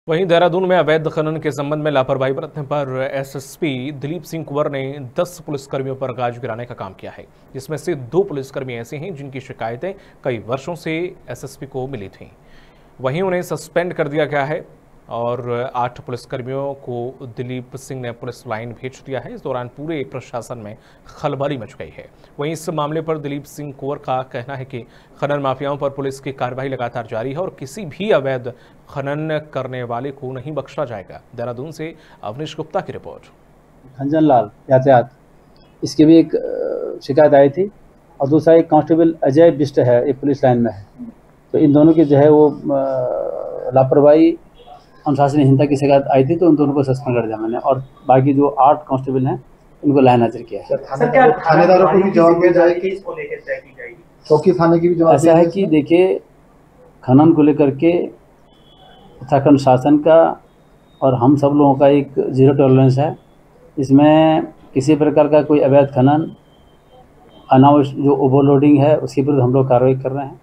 वहीं देहरादून में अवैध खनन के संबंध में लापरवाही बरतने पर एसएसपी दिलीप सिंह कुंवर ने 10 पुलिसकर्मियों पर गाज गिराने का काम किया है, जिसमें से 2 पुलिसकर्मी ऐसे हैं जिनकी शिकायतें कई वर्षों से एसएसपी को मिली थीं। वहीं उन्हें सस्पेंड कर दिया गया है और 8 पुलिसकर्मियों को दिलीप सिंह ने पुलिस लाइन भेज दिया है। इस दौरान पूरे प्रशासन में खलबली मच गई है। वहीं इस मामले पर दिलीप सिंह कुंवर का कहना है कि खनन माफियाओं पर पुलिस की कार्रवाई लगातार जारी है और किसी भी अवैध खनन करने वाले को नहीं बख्शा जाएगा। देहरादून से अवनीश गुप्ता की रिपोर्ट। खंजन लाल यातायात, इसकी भी एक शिकायत आई थी और दूसरा एक कांस्टेबल अजय बिष्ट है, ये पुलिस लाइन में है। तो इन दोनों की जो है वो लापरवाही अनुशासनहीनता की शिकायत आई थी, तो उन दोनों को सस्पेंड कर दिया मैंने और बाकी जो 8 कांस्टेबल हैं इनको लाइन हाजिर किया है। थानेदारों को भी जवाब दिया जाएगी, इसको लेकर तय की जाएगी। चौकी थाने की भी जवाब ऐसा है कि देखिए, खनन को लेकर के उत्तराखंड शासन का और हम सब लोगों का एक जीरो टॉलरेंस है। इसमें किसी प्रकार का कोई अवैध खनन, अनावश्यक जो ओवरलोडिंग है, उसके विरुद्ध हम लोग कार्रवाई कर रहे हैं।